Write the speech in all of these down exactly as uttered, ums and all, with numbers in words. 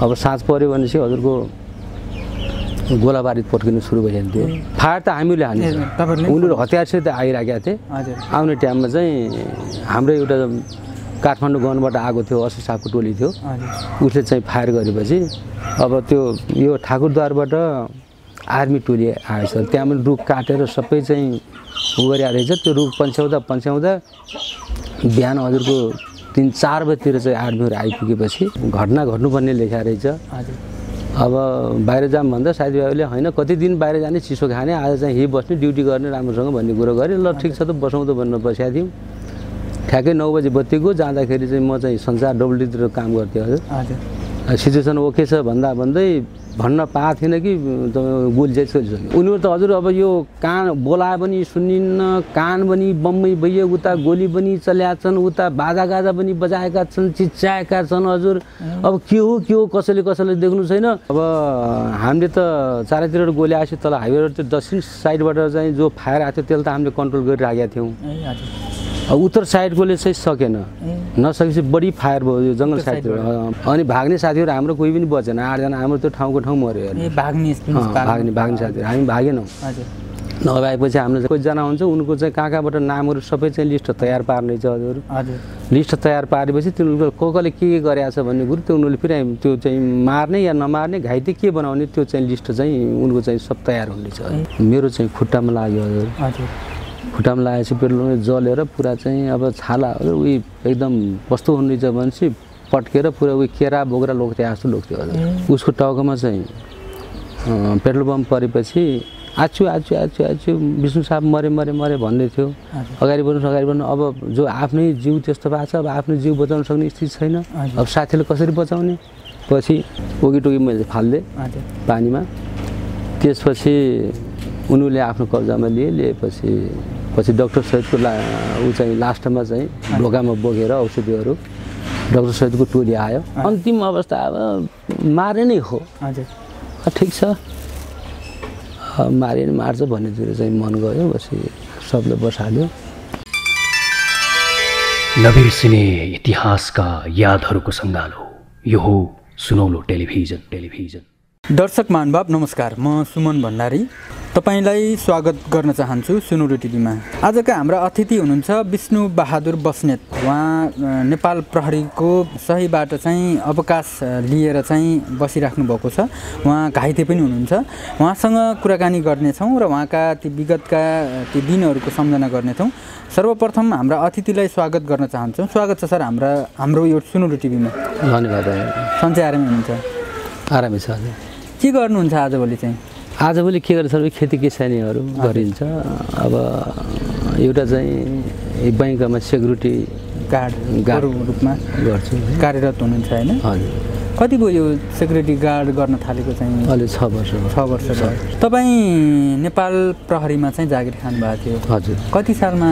अब साँझ पऱ्यो भनेपछि हजुरको गोलाबारी पड्किनु सुरु भइहाल्थ्यो फायर त हामीले हानेछ उनीहरू हतियारसित आइराखेका थिए आउने टाइममा चाहिँ हाम्रो एउटा काठमाडौँ गनबाट आएको थियो असी साहबको टोली थियो उसले चाहिँ फायर गरेपछि अब त्यो यो ठाकुरद्वारबाट आर्मी टोली आएछ त्यहाँ पनि रुख काटेर सबै चाहिँ उ गरिरहेको रहेछ त्यो रुख पन्छ्याउँदा पन्छ्याउँदा बिहान हजुरको तिन चार बजीतिर चाहिँ आर्मीहरू आइपुगेपछि घटना घट्नुपर्ने लेखा रहेछ अब बाहिर जाम भन्दा साथीभाइले होइन कति दिन बाहिर जाने चिसो खाने आज चाहिँ यही बस्ने ड्युटी गर्ने राम्रोसँग भन्ने कुरो गरेँ ल ठिक छ त बसौँ त भनेर बसेका थियौँ ठ्याक्कै नौ बजी बत्तीको जाँदाखेरि चाहिँ म चाहिँ संसार डब्लुडीतिर काम गर्थेँ हजुर सिचुएसन ओके छ भन्दा भन्दै भन्न पाएको थिएन कि गोली चाहिँ चलिसक्यो उनीहरू त हजुर अब यो कान बोलाए पनि सुनिन्न कान पनि बम्मै भइयो उता गोली पनि चलेका छन् उता बाजागाजा पनि बजाएका छन् चिच्याएका छन् हजुर अब के हो के हो कसैले कसैले देख्नु छैन अब हामीले त चारैतिर गोली आएपछि तल हाइवेबाट त्यो दक्षिण साइडबाट चाहिँ जो फायर आएको थियो त्यसले त हामीले कन्ट्रोल गरिराखेका थियौँ उत्तर साइडकोले चाहिँ सकेन नसकेपछि बढी फायर भयो यो जङ्गल साइडतिर अनि भाग्ने साथीहरू हाम्रो कोही पनि बचेन आठजना हाम्रो त्यो ठाउँको ठाउँ मऱ्यो भाग्ने भाग्ने साथीहरू हामी भागेनौँ नभएपछि हाम्रो कतिजना हुन्छ उनको चाहिँ कहाँ कहाँबाट नामहरू सबै चाहिँ लिस्ट तयार पार्ने छ हजुर लिस्ट तयार पारेपछि तिनीहरूको को कसले के के गरेको छ भन्ने कुरो त्यो उनीहरूले फेरि त्यो चाहिँ मार्ने या नमार्ने घाइते के बनाउने त्यो चाहिँ लिस्ट चाहिँ उनको चाहिँ सब तयार हुनेछ मेरो चाहिँ खुट्टामा लाग्यो हजुर खुट्टामा लागेपछि पेट्रोल जलेर पुरा चाहिँ अब छाला उयो एकदम कस्तो हुनेछ भनेपछि पट्केर पुरा उयो केरा बोक्रा लोक्थ्यो जस्तो लोक्थ्यो हजुर उसको टाउकोमा चाहिँ पेट्रोल पम्प परेपछि आछु आछु आछु आछु विष्णु साहब मरे मरे मरे भन्दै थियो अगाडि बढ्नु अगाडि बढ्नु अब जो आफ्नै जिउ त्यस्तो भएको छ अब आफ्नो जिउ बचाउन सक्ने स्थिति छैन अब साथीले कसरी बचाउने पछि ओकीटोकी मैले फालिदिएँ पानीमा त्यसपछि उनीहरूले आफ्नो कब्जामा लिए लिएपछि पछि डाक्टर सहितको ला ऊ चाहिँ लास्टमा चाहिँ ढोकामा बोकेर औषधिहरू डाक्टर सहितको टोली आयो अन्तिम अवस्था अब मारे नै हो हजुर ठिक छ मारे नि मार्छ भन्नेतिर चाहिँ मन गयो पछि सबले बसाल्यो नबिर्सिने इतिहासका यादहरूको सङ्गालो यो हो सुनौलो टेलिभिजन टेलिभिजन दर्शक महानुभाव नमस्कार म सुमन भण्डारी तपाईलाई स्वागत गर्न चाहन्छु सुनौलो टिभीमा आजका हाम्रा अतिथि हुनुहुन्छ विष्णु बहादुर बस्नेत उहाँ नेपाल प्रहरीको सहीबाट चाहिँ अवकाश लिएर चाहिँ बसिराख्नु भएको छ उहाँ घाइते पनि हुनुहुन्छ उहाँसँग कुराकानी गर्नेछौँ र उहाँका ती विगतका ती दिनहरूको सम्झना गर्नेछौँ सर्वप्रथम हाम्रा अतिथिलाई स्वागत गर्न चाहन्छौँ स्वागत छ सर हाम्रा हाम्रो यो सुनौलो टिभीमा धन्यवाद सन्चै आरामै हुनुहुन्छ आरामै छ हजुर के गर्नुहुन्छ आजभोलि चाहिँ आजभोलि के गर्छ खेती किसानीहरू गरिन्छ अब एउटा चाहिँ बैंकमा सेक्युरिटी गार्ड गार्ड रूपमा गर्छु कार्यरत हुनुहुन्छ हैन हजुर कति भयो यो सेक्युरिटी गार्ड गर्न थालेको चाहिँ अहिले छ वर्ष छ वर्ष भयो तपाईँ नेपाल प्रहरीमा चाहिँ जागिर खानु भएको थियो हजुर कति सालमा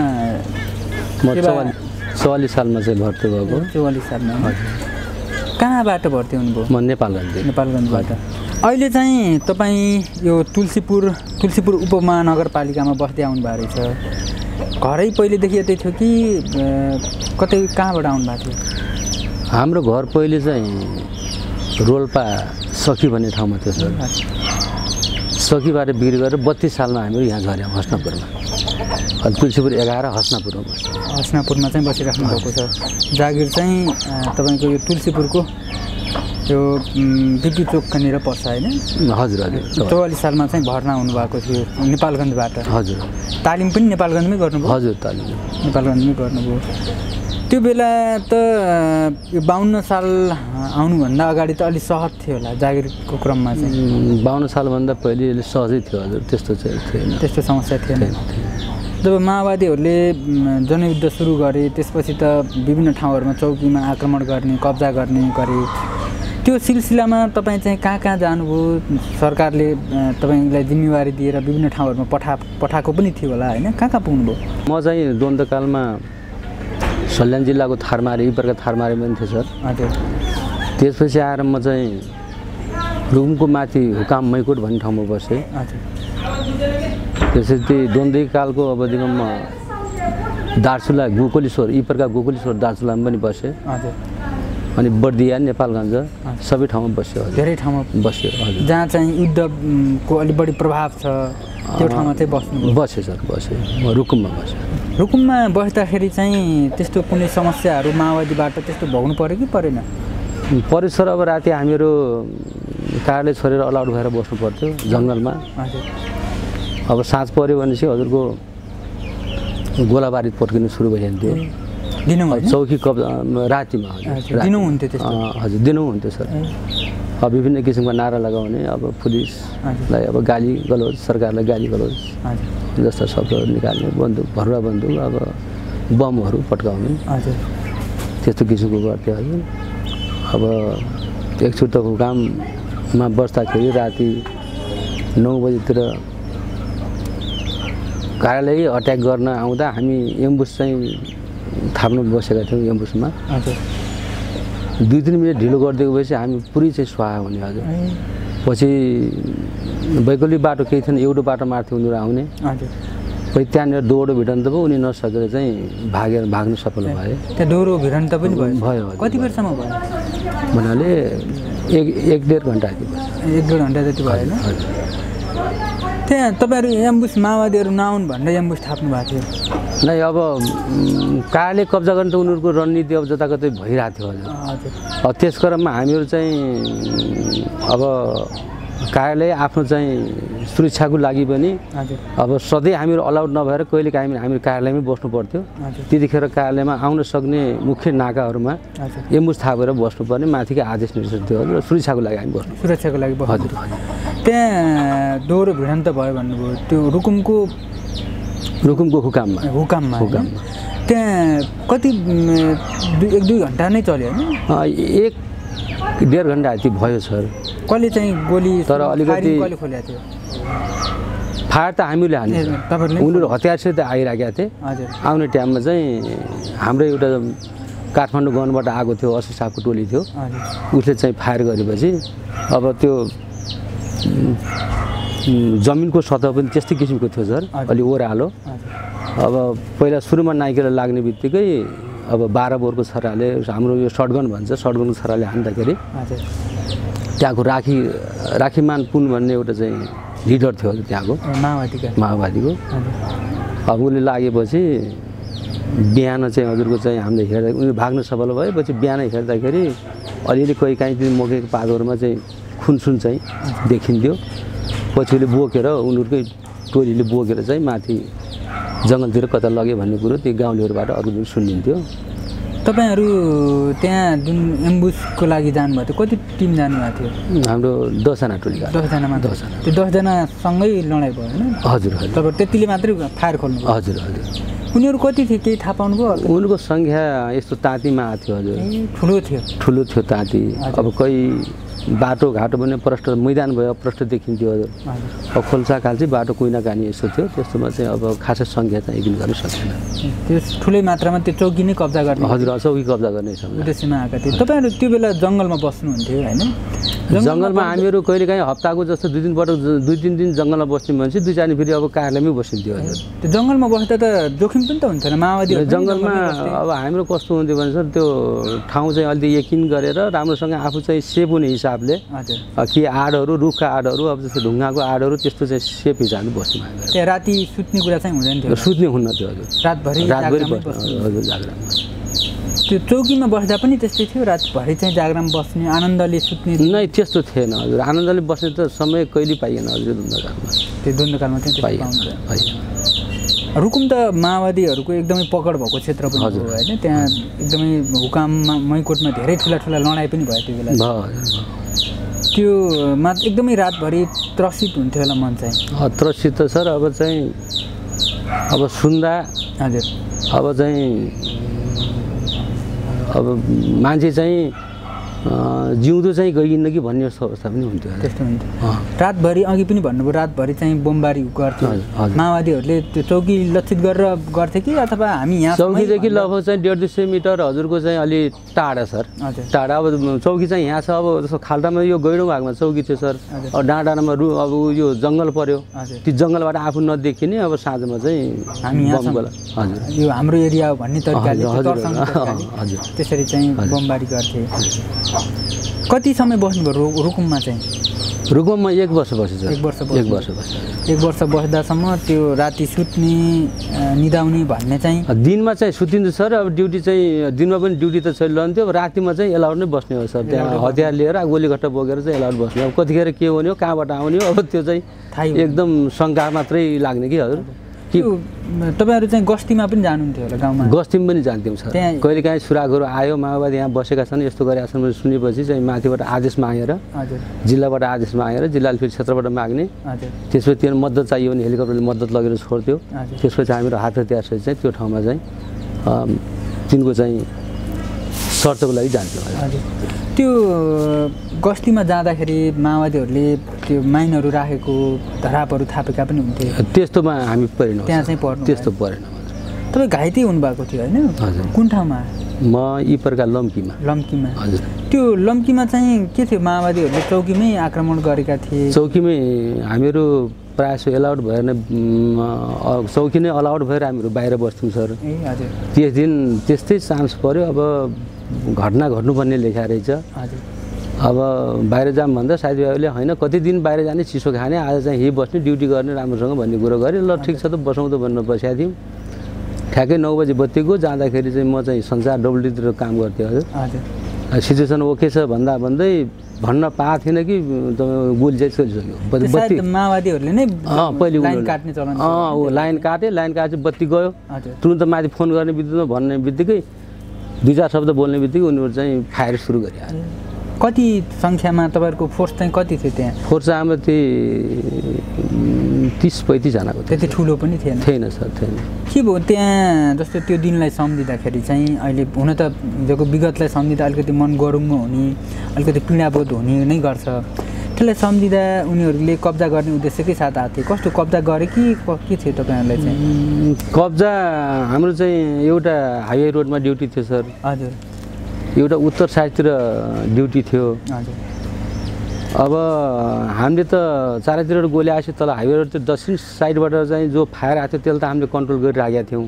म चौवालिस सालमा चाहिँ भर्ती भएको चौवालिस सालमा हजुर कहाँबाट भर्ती हुनुभयो म नेपालगञ्ज नेपालगञ्जबाट अहिले चाहिँ तपाईँ यो तुलसीपुर तुलसीपुर उपमहानगरपालिकामा बस्दै आउनु भएको रहेछ घरै पहिलेदेखि यतै थियो कि कतै कहाँबाट आउनु भएको थियो हाम्रो घर पहिले चाहिँ रोल्पा सखी भन्ने ठाउँमा थियो सर सखीबाट बिक्री गरेर बत्तिस सालमा हामीहरू यहाँ झऱ्यौँ हस्नापुरमा अनि तुलसीपुर एघार हस्नापुरमा बस्छ हस्नापुरमा चाहिँ बसिराख्नु भएको छ जागिर चाहिँ तपाईँको यो तुलसीपुरको यो बिपी चोक कहाँनिर पर्छ होइन हजुर हजुर चौवालिस सालमा चाहिँ भर्ना हुनुभएको थियो नेपालगञ्जबाट हजुर तालिम पनि नेपालगञ्जमै गर्नुभयो हजुर तालिम नेपालगञ्जमै गर्नुभयो त्यो बेला त यो बाहन्न साल आउनुभन्दा अगाडि त अलिक सहज थियो होला जागिरको क्रममा चाहिँ बाहन्न सालभन्दा पहिले सहजै थियो हजुर त्यस्तो चाहिँ थिएन त्यस्तो समस्या थिएन जब माओवादीहरूले जनयुद्ध सुरु गरे त्यसपछि त विभिन्न ठाउँहरूमा चौकीमा आक्रमण गर्ने कब्जा गर्ने गरे त्यो सिलसिलामा तपाईँ चाहिँ कहाँ कहाँ जानुभयो सरकारले तपाईँलाई जिम्मेवारी दिएर विभिन्न ठाउँहरूमा पठा पठाएको पनि थियो होला होइन कहाँ कहाँ पुग्नुभयो म चाहिँ द्वन्द्वकालमा सल्यान जिल्लाको थारमारी यी प्रकार थारमारी पनि थियो सर हजुर त्यसपछि आएर म चाहिँ रुकुमको माथि हुकाम मैकोट भन्ने ठाउँमा बसेँ हजुर त्यसपछि द्वन्द्वकालको अवधिमा म दार्चुला गोकुलेश्वर यी प्रकार गोकुलेश्वर दार्चुलामा पनि बसेँ हजुर अनि बर्दिया नेपालगञ्ज सबै ठाउँमा बस्यो हजुर धेरै ठाउँमा बस्यो हजुर जहाँ चाहिँ युद्धको अलि बढी प्रभाव छ त्यो ठाउँमा चाहिँ बस्नु बस्यो सर बस्यो म रुकुममा बस्यो रुकुममा बस्दाखेरि चाहिँ त्यस्तो कुनै समस्याहरू माओवादीबाट त्यस्तो भोग्नु पर्यो कि परेन पऱ्यो सर अब राति हामीहरू कार्यालय छोडेर अलआउट भएर बस्नु पर्थ्यो जङ्गलमा हजुर अब साँझ पऱ्यो भनेपछि हजुरको गोलाबारी पड्किनु सुरु भइहाल्थ्यो दिनमा चौकी कब्जा रातिमा हजुर दिनु हुन्थ्यो त्यस्तो हजुर दिनु हुन्थ्यो सर अब विभिन्न किसिमका नारा लगाउने अब पुलिसलाई अब गाली गलोज सरकारलाई गाली गलोज जस्ता शब्दहरू निकाल्ने बन्दुक भरुवा बन्दुक अब बमहरू पड्काउने हजुर त्यस्तो किसिमको गर्थ्यो हजुर अब एकचोटि त हुकाममा बस्दाखेरि राति नौ बजीतिर कार्यालय अट्याक गर्न आउँदा हामी एम्बुस चाहिँ थाप्नु बसेका थियौँ एम्बुसमा हजुर दुई तिन मिनट ढिलो गरिदिएको भएपछि हामी पुरै चाहिँ स्वाहा हुने हजुर पछि वैकल्पिक बाटो केही थिएन एउटा बाटो मार्थ्यो उनीहरू आउने हजुर पछि त्यहाँनिर दोहोरो भिडन्त भयो उनी नसकेर चाहिँ भागेर भाग्नु सफल भए त्यहाँ दोहोरो भिडन्त पनि भयो भयो कति बेरसम्म भयो भन्नाले एक एक डेढ घन्टा एक डेढ घन्टा जति भयो होइन त्यहाँ तपाईँहरू एम्बुस माओवादीहरू नआउनु भनेर एम्बुस थाप्नु भएको थियो नै अब कार्यालय कब्जा गर्ने त उनीहरूको रणनीति अब जताकतै भइरहेको थियो हजुर हजुर अब त्यस क्रममा हामीहरू चाहिँ अब कार्यालय आफ्नो चाहिँ सुरक्षाको लागि पनि अब सधैँ हामीहरू अलाउड नभएर कहिलेकाहीँ हामी हामी कार्यालयमै बस्नु पर्थ्यो त्यतिखेर कार्यालयमा आउन सक्ने मुख्य नाकाहरूमा एम्बुस थापेर बस्नुपर्ने माथिकै आदेश निर्देशन थियो हजुर सुरक्षाको लागि हामी बस्नु सुरक्षाको लागि हजुर त्यहाँ दोहोरो भिडन्त भयो भन्नुभयो त्यो रुकुमको रुकुमको हुकाममा हुकाममा हुकाममा त्यहाँ कति एक दुई घन्टा नै चल्यो होइन एक डेढ घन्टा जति भयो सर कसले चाहिँ गोली तर अलिकति कसले खोलेको थियो फायर त हामीले हाल्नु उनीहरू हतियारसहित आइरहेका थिए आउने टाइममा चाहिँ हाम्रो एउटा काठमाडौँ गनबाट आएको थियो अस्सी साहबको टोली थियो उसले चाहिँ फायर गरेपछि अब त्यो जमिनको सतह पनि त्यस्तै किसिमको थियो सर अलि ओह्रालो अब पहिला सुरुमा नाइकेर लाग्ने बित्तिकै अब बाह्र बोरको छराले हाम्रो यो सर्टगन भन्छ सर्टगनको छराले हान्दाखेरि त्यहाँको राखी राखीमान पुन भन्ने एउटा चाहिँ लिडर थियो त्यहाँको माओवादीको माओवादीको अब उसले लागेपछि बिहान चाहिँ हजुरको चाहिँ हामीले हेर्दा उनीहरू भाग्न सफल भएपछि बिहान हेर्दाखेरि अलिअलि कोही काहीँ त्यो मकैको पातहरूमा चाहिँ खुनसुन चाहिँ देखिन्थ्यो पछि उसले बोकेर उनीहरूकै टोलीले बोकेर चाहिँ माथि जङ्गलतिर कता लग्यो भन्ने कुरो त्यो गाउँलेहरूबाट अर्को दिन सुनिन्थ्यो तपाईँहरू त्यहाँ जुन एम्बुसको लागि जानुभएको थियो कति टिम जानुभएको थियो हाम्रो दसजना टोली दसजनामा दसजना त्यो दसजनासँगै लडाइँ भयो होइन हजुर हजुर तपाईँ त्यतिले मात्रै फायर खोल्नु हजुर हजुर उनीहरू कति थियो केही थाहा पाउनुभयो उनीहरूको सङ्ख्या यस्तो ताँतीमा आएको थियो हजुर ठुलो थियो ठुलो थियो ताँती अब कोही बाटोघाटो पनि प्रष्ट मैदान भयो प्रष्ट देखिन्थ्यो हजुर अब खोल्सा खाल्ची बाटो कुइना कानी यस्तो थियो त्यस्तोमा चाहिँ अब खासै सङ्ख्या चाहिँ यकिन गर्न सकेन त्यो ठुलै मात्रामा त्यो चौकी नै कब्जा गर्ने हजुर चौकी कब्जा गर्ने उद्देश्यमा आएका थिए तपाईँहरू त्यो बेला जङ्गलमा बस्नुहुन्थ्यो होइन जङ्गलमा हामीहरू कहिलेकाहीँ हप्ताको जस्तो दुई दिन पटक दुई तिन दिन जङ्गलमा बस्थ्यौँ भनेपछि दुई चार दिन फेरि अब कार्यालयमै बसिन्थ्यो हजुर त्यो जङ्गलमा बस्दा त जोखिम पनि त हुन्थेन माओवादी जङ्गलमा अब हाम्रो कस्तो हुन्थ्यो भने सर त्यो ठाउँ चाहिँ अलिकति यकिन गरेर राम्रोसँग आफू चाहिँ सेफ हुने हिसाबले कि आडहरू रुखका आडहरू अब जस्तो ढुङ्गाको आडहरू त्यस्तो चाहिँ सेफ हिसाबले बस्नु त्यहाँ राति सुत्ने कुरा चाहिँ हुँदैन थियो सुत्ने हुन्न थियो हजुर रातभरि रातभरि हजुर जागरामा त्यो चौकीमा बस्दा पनि त्यस्तै थियो रातभरि चाहिँ जागराम बस्ने आनन्दले सुत्ने नै त्यस्तो थिएन हजुर आनन्दले बस्ने त समय कहिले पाइएन हजुर द्वन्द्वकालमा त्यो द्वन्द्वकालमा चाहिँ पाइएन रुकुम त माओवादीहरूको एकदमै पकड भएको क्षेत्र पनि हो होइन त्यहाँ एकदमै हुकाममा मैकोटमा धेरै ठुला ठुला लडाइँ पनि भयो त्यो बेला त्यो मा एकदमै रातभरि त्रसित हुन्थ्यो होला मन चाहिँ त्रसित त सर अब चाहिँ अब सुन्दा हजुर अब चाहिँ अब मान्छे चाहिँ जिउँदो चाहिँ गइन्न कि भन्ने जस्तो अवस्था पनि हुन्थ्यो त्यस्तो हुन्थ्यो रातभरि अघि पनि भन्नुभयो रातभरि चाहिँ बमबारी गर्थ्यो माओवादीहरूले त्यो चौकी लक्षित गरेर गर्थे कि अथवा हामी यहाँ चौकीदेखि लगभग चाहिँ डेढ दुई सय मिटर हजुरको चाहिँ अलि टाढा सर टाढा अब चौकी चाहिँ यहाँ छ अब जस्तो खाल्टामा यो गैडो भागमा चौकी थियो सर अब डाँडा डाँडामा रु अब यो जङ्गल पर्यो त्यो जङ्गलबाट आफू नदेखिने अब साँझमा चाहिँ हामी हजुर यो हाम्रो एरिया हो भन्ने तरिकाले हजुर त्यसरी चाहिँ बमबारी गर्थे कति समय बस्नुभयो रुकुममा चाहिँ रुकुममा एक वर्ष बसेछ एक वर्ष एक वर्ष बसेछ एक वर्ष बस्दासम्म त्यो राति सुत्ने निदाउने भन्ने चाहिँ दिनमा चाहिँ सुतिन्छ सर अब ड्युटी चाहिँ दिनमा पनि ड्युटी त चलिरहन्थ्यो अब रातिमा चाहिँ एलाउड नै बस्ने हो सर त्यहाँ हतियार लिएर गोलीघट्टा बोकेर चाहिँ एलाउड बस्ने अब कतिखेर के हुने हो कहाँबाट आउने हो अब त्यो चाहिँ एकदम शङ्का मात्रै लाग्ने कि हजुर त्यो तपाईँहरू चाहिँ गस्तीमा पनि जानुहुन्थ्यो होला गाउँमा गस्तीमा पनि जान्थ्यौँ सर कहिले काहीँ सुरागहरू आयो माओवादी यहाँ बसेका छन् यस्तो गरेका छन् भने सुनेपछि चाहिँ माथिबाट आदेश मागेर जिल्लाबाट आदेश मागेर जिल्लाले फेरि क्षेत्रबाट माग्ने त्यसपछि त्यो मद्दत चाहियो भने हेलिकप्टरले मद्दत लगेर छोड्थ्यो त्यसपछि हामीहरू हात हतियारसहित चाहिँ त्यो ठाउँमा चाहिँ तिनको चाहिँ सर्तको लागि जान्थ्यौँ त्यो गस्तीमा जाँदाखेरि माओवादीहरूले त्यो माइनहरू राखेको धरापहरू थापेका पनि हुन्थे त्यस्तोमा हामी परेन त्यहाँ चाहिँ पर्नु त्यस्तो परेन तपाईँ घाइते हुनुभएको थियो होइन हजुर कुन ठाउँमा म यी प्रकार लम्कीमा लम्कीमा हजुर त्यो लम्कीमा चाहिँ के थियो माओवादीहरूले चौकीमै आक्रमण गरेका थिए चौकीमै हामीहरू प्रायः सो एलाउड भएर नै चौकी नै अलाउड भएर हामीहरू बाहिर बस्थ्यौँ सर ए हजुर त्यस दिन त्यस्तै चान्स पऱ्यो अब घटना घट्नुपर्ने लेखा रहेछ अब बाहिर जाऊँ भन्दा साथीभाइले होइन कति दिन बाहिर जाने चिसो खाने आज चाहिँ यही बस्ने ड्युटी गर्ने राम्रोसँग भन्ने कुरो गरेँ ल ठिक छ त बसौँ त भनेर बसेका थियौँ ठ्याक्कै नौ बजी बत्ती गयो जाँदाखेरि चाहिँ म चाहिँ संसार डब्लुटीतिर काम गर्थेँ हजुर सिचुएसन ओके छ भन्दा भन्दै भन्न पाएको थिएन कि गोली चाहिँ चलिसक्यो बत्ती माओवादीहरूले नै पहिले लाइन काट्ने चलन अँ ऊ लाइन काट्यो लाइन काटेपछि बत्ती गयो तुरन्त माथि फोन गर्ने बित्तिकै भन्ने बित्तिकै दुई चार शब्द बोल्ने बित्तिकै उनीहरू चाहिँ फायर सुरु गरिहाल्यो कति सङ्ख्यामा तपाईँहरूको फोर्स चाहिँ कति थियो त्यहाँ फोर्स हाम्रो त्यही तिस पैँतिसजनाको त्यति ठुलो पनि थिएन थिएन सर थिएन के भयो त्यहाँ जस्तो त्यो दिनलाई सम्झिँदाखेरि चाहिँ अहिले हुन त हिजोको विगतलाई सम्झिँदा अलिकति मन गरुङ्गो हुने अलिकति पीडाबोध हुने नै गर्छ त्यसलाई सम्झिँदा उनीहरूले कब्जा गर्ने उद्देश्यकै साथ आएको थियो कस्तो कब्जा गरे कि के थियो तपाईँहरूलाई चाहिँ कब्जा हाम्रो चाहिँ एउटा हाइवे रोडमा ड्युटी थियो सर हजुर एउटा उत्तर साइडतिर ड्युटी थियो हजुर अब हामीले त चारैतिर गोली आएपछि तल हाइवे रोड चाहिँ दक्षिण साइडबाट चाहिँ जो फायर आएको थियो त्यसलाई त हामीले कन्ट्रोल गरिराखेका थियौँ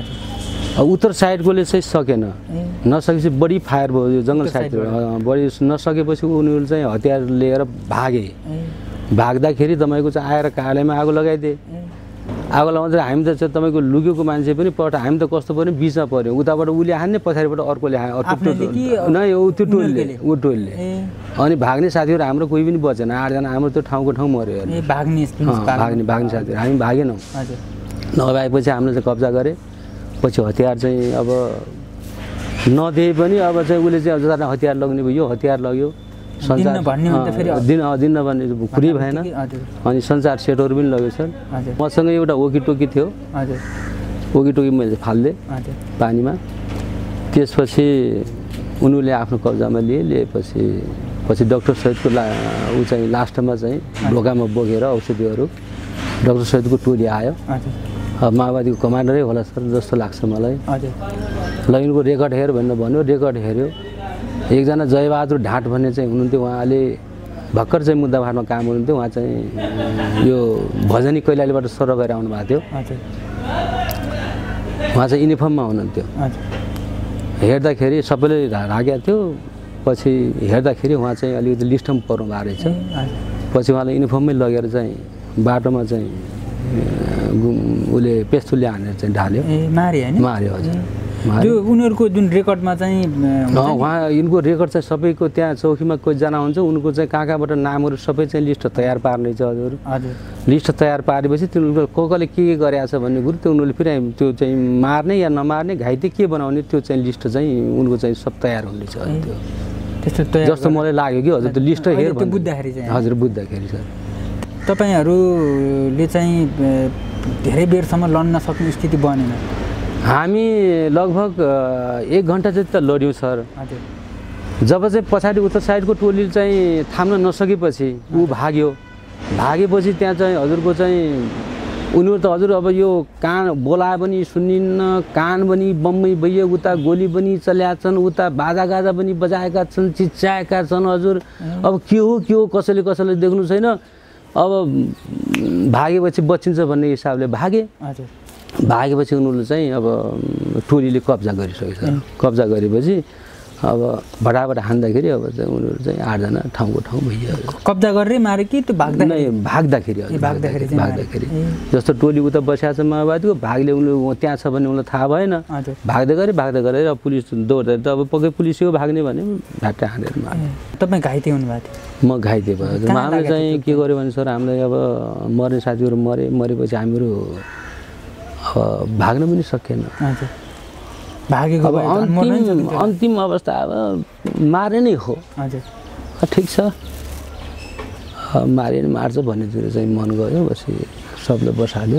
अब उत्तर साइडकोले चाहिँ सकेन नसकेपछि बढी फायर भयो यो जङ्गल साइडतिर बढी नसकेपछि उनीहरू चाहिँ हतियार लिएर भागे भाग्दाखेरि तपाईँको चाहिँ आएर कार्यालयमा आगो लगाइदिए आगो लगाउँदा हामी त तपाईँको लुकेको मान्छे पनि पट हामी त कस्तो पऱ्यो बिचमा पऱ्यो उताबाट उसले हान्ने पछाडिबाट अर्कोले हान्यो नै ऊ त्यो टोलले ऊ टोलले अनि भाग्ने साथीहरू हाम्रो कोही पनि बचेन आठजना हाम्रो त्यो ठाउँको ठाउँ मऱ्यो भाग्ने भाग्ने भाग्ने साथीहरू हामी भागेनौँ नभएपछि हामीले चाहिँ कब्जा गरे पछि हतियार चाहिँ अब नदिए पनि अब चाहिँ उसले चाहिँ जता हतियार लग्ने भयो हतियार लग्यो सञ्चार दिन दिन भन्ने पुरै भएन अनि सञ्चार सेटहरू पनि लग्यो सर मसँग एउटा वकिटोकी थियो वकिटोकी मैले फालिदिएँ पानीमा त्यसपछि उनीहरूले आफ्नो कब्जामा लिए लिएपछि पछि डक्टर सहितको ला ऊ चाहिँ लास्टमा चाहिँ ढोकामा बोकेर औषधिहरू डक्टर सहितको टोली आयो माओवादीको कमान्डरै होला सर जस्तो लाग्छ मलाई ल यिनको रेकर्ड हेर भनेर भन्यो रेकर्ड हेऱ्यो एकजना जयबहादुर ढाँट भन्ने चाहिँ हुनुहुन्थ्यो उहाँले भर्खर चाहिँ मुद्दाभारमा काम गर्नुहुन्थ्यो उहाँ चाहिँ यो भजनी कैलालीबाट सर गएर आउनु भएको थियो उहाँ चाहिँ युनिफर्ममा हुनुहुन्थ्यो हेर्दाखेरि सबैले राखेको थियो पछि हेर्दाखेरि उहाँ चाहिँ अलिकति लिस्टमा पर्नु भएको रहेछ पछि उहाँलाई युनिफर्ममै लगेर चाहिँ बाटोमा चाहिँ उसले पेस्तुलले हानेर चाहिँ ढाल्यो मार्यो हजुर त्यो उनीहरूको जुन रेकर्डमा चाहिँ उहाँ यिनको रेकर्ड चाहिँ सबैको त्यहाँ चौकीमा कोहीजना हुन्छ उनको चाहिँ कहाँ कहाँबाट नामहरू सबै चाहिँ लिस्ट तयार पार्ने छ हजुर लिस्ट तयार पारेपछि तिनीहरूको को कसले के के गरेछ भन्ने कुरो त्यो उनीहरूले फेरि त्यो चाहिँ मार्ने या नमार्ने घाइते के बनाउने त्यो चाहिँ लिस्ट चाहिँ उनको चाहिँ सब तयार हुने छ त्यो त्यस्तो जस्तो मलाई लाग्यो कि हजुर त्यो लिस्ट हेर बुझ्दाखेरि चाहिँ हजुर बुझ्दाखेरि सर तपाईँहरूले चाहिँ धेरै बेरसम्म लड्न सक्ने स्थिति बनेन हामी लगभग एक घन्टा जति त लड्यौँ सर जब चाहिँ पछाडि उत्तर साइडको टोलीले चाहिँ थाम्न नसकेपछि ऊ भाग्यो भागेपछि त्यहाँ चाहिँ हजुरको चाहिँ उनीहरू त हजुर अब यो कान बोलाए पनि सुनिन्न कान पनि बम्मै भइयो उता गोली पनि चलेका छन् उता बाजागाजा पनि बजाएका छन् चिच्याएका छन् हजुर अब के हो के हो कसैले कसैले देख्नु छैन अब भागेपछि बचिन्छ भन्ने हिसाबले भागे हजुर भागेपछि उनीहरूले चाहिँ अब टोलीले कब्जा गरिसकेको छ कब्जा गरेपछि अब भडाभड हान्दाखेरि अब चाहिँ उनीहरू चाहिँ आठजना ठाउँको ठाउँ भइयो कब्जा गरेर मारे कि त्यो भाग्दा नै भाग्दाखेरि भाग्दाखेरि भाग्दाखेरि जस्तो टोली उता बसेको छ माओवादीको भागले उनीहरू त्यहाँ छ भने उनीलाई थाहा भएन भाग्दै गरे भाग्दै गरे अब पुलिस दौड्दा त अब पक्कै पुलिस यो भाग्ने भने भाट्टा हानेर मारे तपाईँ घाइते हुनुभएको थियो म घाइते भयो हामीले चाहिँ के गर्यो भने सर हामीलाई अब मर्ने साथीहरू मरे मरेपछि हामीहरू अब भाग्न पनि सकेन भागेको अब अन्तिम अन्तिम अवस्था अब मारे नै हो हजुर ठिक छ मारे नि मार्छ भन्नेतिर चाहिँ मन गयो पछि सबले बसाल्यो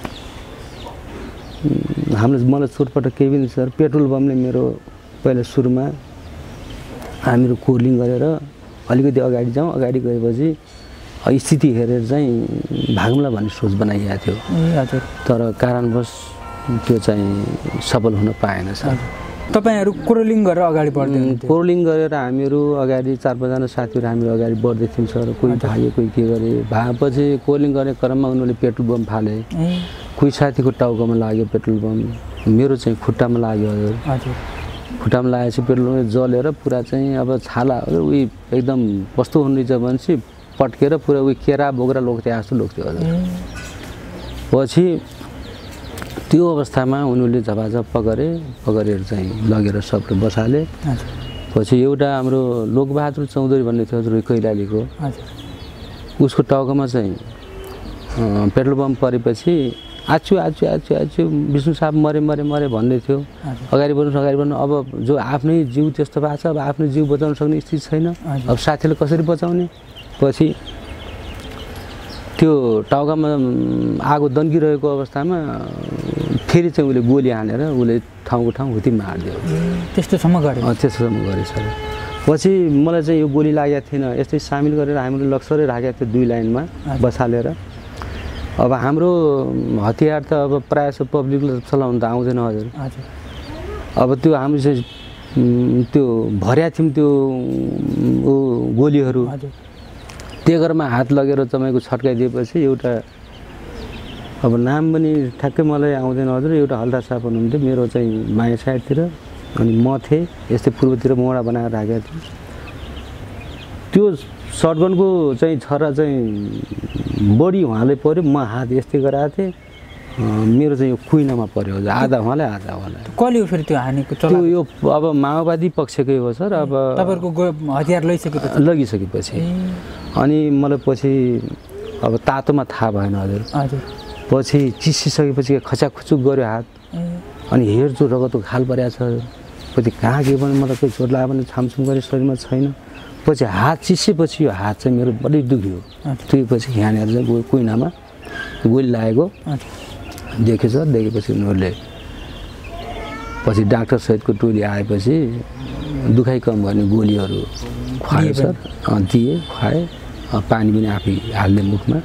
हामीलाई मलाई चोटपटक केही पनि सर पेट्रोल बमले मेरो पहिला सुरुमा हामीहरू कोर्लिङ गरेर अलिकति अगाडि जाउँ अगाडि गएपछि स्थिति हेरेर चाहिँ भागौँला भन्ने सोच बनाइएको थियो हजुर तर कारणवश त्यो चाहिँ सफल हुन पाएन सर तपाईँहरू कोरोलिङ गरेर अगाडि बढ्दै कोरोलिङ गरेर हामीहरू अगाडि चार पाँचजना साथीहरू हामीहरू अगाडि बढ्दै थियौँ सर कोही भाग्यो कोही के गरे भाएपछि कोरोलिङ गर्ने क्रममा उनीहरूले पेट्रोल बम फाले कोही साथीको टाउकोमा लाग्यो पेट्रोल बम मेरो चाहिँ खुट्टामा लाग्यो हजुर खुट्टामा लागेपछि पेट्रोल बम जलेर पुरा चाहिँ अब छाला उयो एकदम कस्तो हुनेछ भनेपछि पट्केर पुरा उयो केरा बोक्रा लोक्थ्यो जस्तो लोक्थ्यो हजुर पछि त्यो अवस्थामा उनीहरूले झपाझप पकरे पकरेर चाहिँ लगेर सबले बसाले पछि एउटा हाम्रो लोकबहादुर चौधरी भन्ने थियो हजुर कैलालीको उसको टाउकोमा चाहिँ पेट्रोल बम परेपछि आछु आछु आछु आछु विष्णु साहब मरे मरे मरे भन्दै थियो अगाडि बढ्नु अगाडि बढ्नु अब जो आफ्नै जिउ त्यस्तो भएको छ अब आफ्नो जिउ बचाउन सक्ने स्थिति छैन अब साथीले कसरी बचाउने पछि त्यो टाउकामा आगो दन्किरहेको अवस्थामा फेरि चाहिँ उसले गोली हानेर उसले ठाउँको ठाउँ हुती मारिदियो त्यस्तोसम्म गरे त्यस्तोसम्म गरे सर पछि मलाई चाहिँ यो गोली लागेको थिएन यस्तै सामेल गरेर हामीले लक्सरै राखेको थियो दुई लाइनमा बसालेर अब हाम्रो हतियार त अब प्रायः जस्तो पब्लिकले चलाउनु त आउँदैन हजुर अब त्यो हामी चाहिँ त्यो भर्या थियौँ त्यो गोलीहरू टेगरमा हात लगेर तपाईँको छट्काइदिएपछि एउटा अब नाम पनि ठ्याक्कै मलाई आउँदैन हजुर एउटा हल्दा साहब हुनुहुन्थ्यो मेरो चाहिँ माया साइडतिर अनि म थिएँ यस्तै पूर्वतिर मोडा बनाएर राखेको थिएँ त्यो सर्टगनको चाहिँ छरा चाहिँ बढी उहाँले पऱ्यो म हात यस्तै गराएको थिएँ मेरो चाहिँ यो कुइनामा पऱ्यो हजुर आधा उहाँलाई आधा उहाँलाई कसले फेरि त्यो हानेको त्यो यो अब माओवादी पक्षकै हो सर अब तपाईँहरूको हतियार लैसकेपछि लगिसकेपछि अनि मलाई पछि अब तातोमा थाहा भएन हजुर हजुर पछि चिसिसकेपछि खचाखुचुक गऱ्यो हात अनि हेर्छु रगतको खाल परेको छ पछि कहाँ के पनि मलाई कोही चोट लाग्यो भने छामछुम गर्ने शरीरमा छैन पछि हात चिसेपछि यो हात चाहिँ मेरो बढी दुख्यो दुखेपछि यहाँनिर चाहिँ कुइनामा गोली लागेको देखेछ देखेपछि उनीहरूले पछि डाक्टर सहितको टोली आएपछि दुखाइ कम गर्ने गोलीहरू खुवायो सर दिए खुवाए पानी पनि आफै हाल्ने मुखमा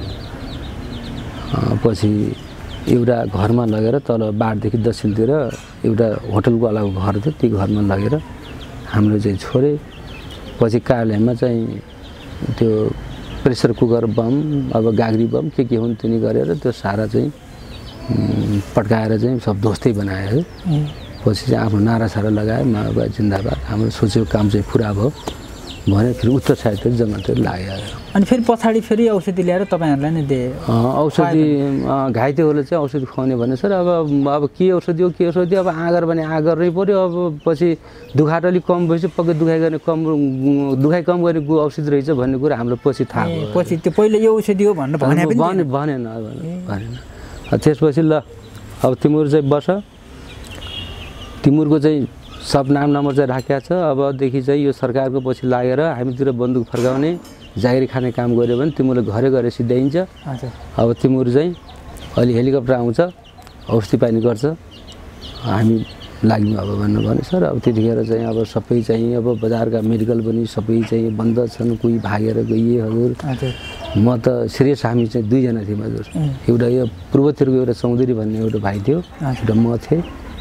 पछि एउटा घरमा लगेर तल बाढदेखि दक्षिणतिर एउटा होटलवालाको घर थियो त्यो घरमा लगेर हाम्रो चाहिँ छोडे पछि कार्यालयमा चाहिँ त्यो प्रेसर कुकर बम अब गाग्री बम के के हुन् तिनी गरेर त्यो सारा चाहिँ पड्काएर चाहिँ सब ध्वस्तै बनायो पछि चाहिँ आफ्नो नारा सारा लगायो माओवादी जिन्दाबाद हाम्रो सोचेको काम चाहिँ पुरा भयो भने फेरि उत्तर साइडतिर जङ्गलतिर लाग्यो अनि फेरि पछाडि फेरि औषधि ल्याएर तपाईँहरूलाई नै दिए औषधि घाइतेहरूले चाहिँ औषधि खुवाउने भने सर अब अब के औषधि हो के औषधि अब आगर भने आगर नै पऱ्यो अब पछि दुखाट अलिक कम भएपछि पक्कै दुखाइ गर्ने कम दुखाइ कम गर्ने औषधि रहेछ भन्ने कुरा हाम्रो पछि थाहा भयो पछि त्यो पहिला यो औषधि हो भनेर भने भनेन भनेन त्यसपछि ल अब तिमीहरू चाहिँ बस तिमीहरूको चाहिँ सब नाम नम्बर चाहिँ राखेको छ अबदेखि चाहिँ यो सरकारको पछि लागेर हामीतिर बन्दुक फर्काउने जागिर खाने काम गऱ्यो भने तिमीले घरै गएर सिध्याइन्छ अब तिमीहरू चाहिँ अहिले हेलिकप्टर आउँछ औषधि पानी गर्छ हामी लाग्नु अब भन्नु भने सर अब त्यतिखेर चाहिँ अब सबै चाहिँ अब बजारका मेडिकल पनि सबै चाहिँ बन्द छन् कोही भागेर गइए हजुर म त सिरियस हामी चाहिँ दुईजना थियौँ हजुर एउटा यो पूर्वतिरको एउटा चौधरी भन्ने एउटा भाइ थियो एउटा म थिएँ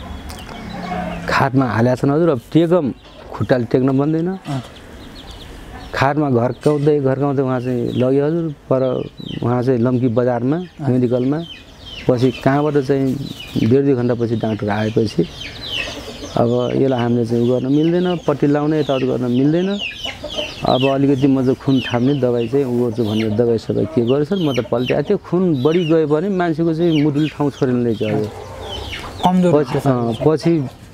खाटमा हालेका छन् हजुर अब टेकम खुट्टाले टेक्न बन्दैन खाटमा घर्काउँदै घर्काउँदै उहाँ चाहिँ लग्यो हजुर पर उहाँ चाहिँ लम्की बजारमा मेडिकलमा पछि कहाँबाट चाहिँ डेढ दुई घन्टापछि डाक्टर आएपछि अब यसलाई हामीले चाहिँ उ गर्न मिल्दैन पट्टी लाउने यताउति गर्न मिल्दैन अब अलिकति म चाहिँ खुन थाप्ने दबाई चाहिँ उ गर्छु भनेर दबाई सबै के गरेछ म त पल्ट्याएको थियो खुन बढी गयो भने मान्छेको चाहिँ मुटुले ठाउँ छोडेर रहेछ हजुर पछि पछि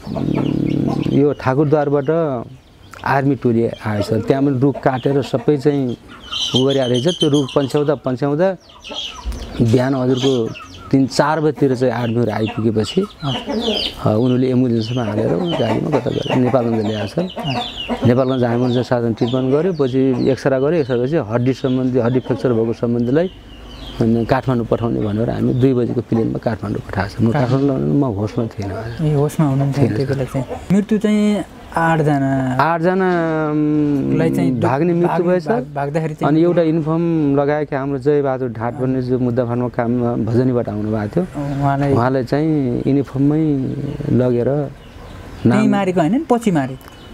यो ठाकुरद्वारबाट आर्मी टोली आयो सर त्यहाँ पनि रुख काटेर सबै चाहिँ उ गरिरहेको रहेछ त्यो रुख पन्छ्याउँदा पन्छ्याउँदा बिहान हजुरको तिन चार बजीतिर चाहिँ आर्मीहरू आइपुगेपछि उनीहरूले एम्बुलेन्समा हालेर गाडीमा कता गरे नेपालगञ्ज ल्याएको छ नेपालगञ्ज हामीहरू चाहिँ साधन ट्रिटमेन्ट गऱ्यो पछि एक्सरा गऱ्यो एक्सरा पछि हड्डी सम्बन्धी हड्डी फ्र्याक्चर भएको सम्बन्धीलाई काठमाडौँ पठाउने भनेर हामी दुई बजीको प्लेनमा काठमाडौँ पठाएको छ म काठमाडौँ म होसमा थिएन ए होसमा हुनुहुन्थ्यो त्यो बेला चाहिँ मृत्यु चाहिँ आठजना आठजनालाई चाहिँ भाग्ने मृत्यु भएछ भाग्दाखेरि अनि एउटा युनिफर्म लगाएको हाम्रो जयबहादुर ढाट भन्ने जो मुद्दा फार्ममा काम भजनीबाट आउनु भएको थियो उहाँलाई उहाँलाई चाहिँ युनिफर्ममै लगेर नाम मारेको होइन पछि मारे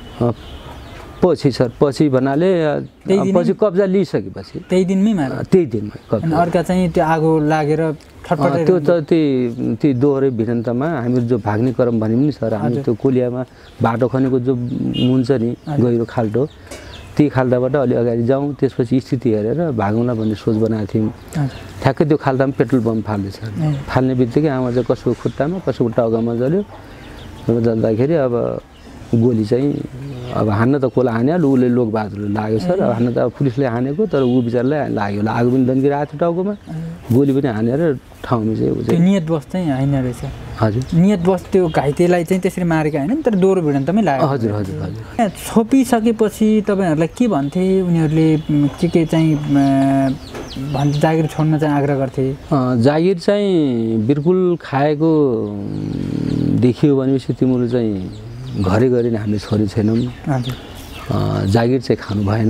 पछि सर पछि भन्नाले पछि कब्जा लिइसकेपछि त्यही दिनमै मारे त्यही दिनमै कब्जा अर्का चाहिँ त्यो आगो लागेर त्यो त ती ती दोहोरे भिडन्तमा हामीहरू जो भाग्ने क्रम भन्यौँ नि सर हामी त्यो कोलियामा बाटो खनेको जो मुन्छ नि गहिरो खाल्टो ती खाल्टाबाट अलि अगाडि जाउँ त्यसपछि स्थिति हेरेर भागौँला भन्ने सोच बनाएको थियौँ ठ्याक्कै त्यो खाल्टामा पेट्रोल पम्प फाल्दैछ फाल्ने बित्तिकै आमा चाहिँ कसैको खुट्टामा कसैको टाउकामा जल्यो जल्दाखेरि अब गोली चाहिँ अब हान्न त कोला हान्यो उसले लोकबहादुरले लाग्यो सर अब हान्न त अब पुलिसले हानेको तर ऊ विचारलाई लाग्यो आगो पनि दन्किरहेको थियो टाउकोमा गोली पनि हानेर ठाउँमा चाहिँ नियत बस चाहिँ होइन रहेछ हजुर नियत बस त्यो घाइतेलाई चाहिँ त्यसरी मारेका होइन तर दोहोरो भिडन्तमै लाग्यो हजुर हजुर हजुर छोपिसकेपछि तपाईँहरूलाई के भन्थे उनीहरूले के के चाहिँ भन् जागिर छोड्न चाहिँ आग्रह गर्थे जागिर चाहिँ बिल्कुल खाएको देखियो भनेपछि तिम्रो चाहिँ घरै गरी नै हामीले छोरी छैनौँ जागिर चाहिँ खानु भएन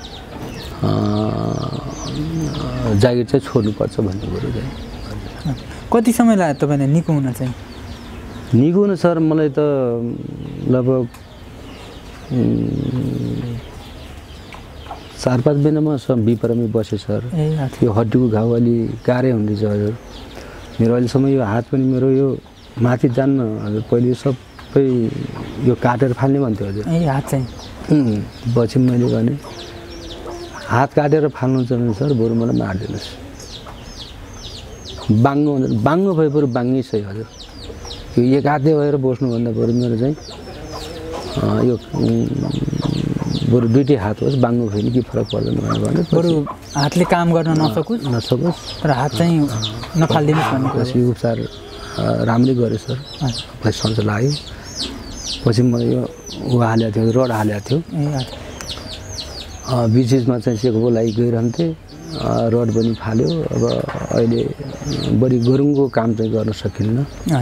जागिर चाहिँ छोड्नुपर्छ भन्ने कुरो चाहिँ कति समय लाग्यो तपाईँलाई निको हुन चाहिँ निको हुन सर मलाई त लगभग चार पाँच महिनामा सब बिपरामै बसेँ सर यो हड्डीको घाउ अलि गाह्रै हुँदैछ हजुर मेरो अहिलेसम्म यो हात पनि मेरो यो माथि जान्न हजुर पहिले सबै यो काटेर फाल्ने भन्थ्यो हजुर ए हात चाहिँ पछि मैले भने हात काटेर फाल्नु चाहिँ सर बरु मलाई मारिदिनुहोस् बाङ्गो बाङ्गो भए बरु बाङ्गै सही हजुर यो एक हातले भएर बस्नुभन्दा बरु मेरो चाहिँ यो बरु दुइटै हात होस् बाङ्गो भयो नि के फरक पर्दैन भनेर बरु हातले काम गर्न नसकोस् नसकोस् तर हात चाहिँ नफालिदिनुहोस् भन्ने पछि उपचार राम्रै गरेँ सर पछि सन्चो लाग्यो पछि म यो ऊ हालेको थियो रड हालेको थियो बिच बिचमा चाहिँ चेकअपको लागि गइरहन्थेँ रड पनि फाल्यो अब अहिले बढी गरुङको काम चाहिँ गर्न सकिन्न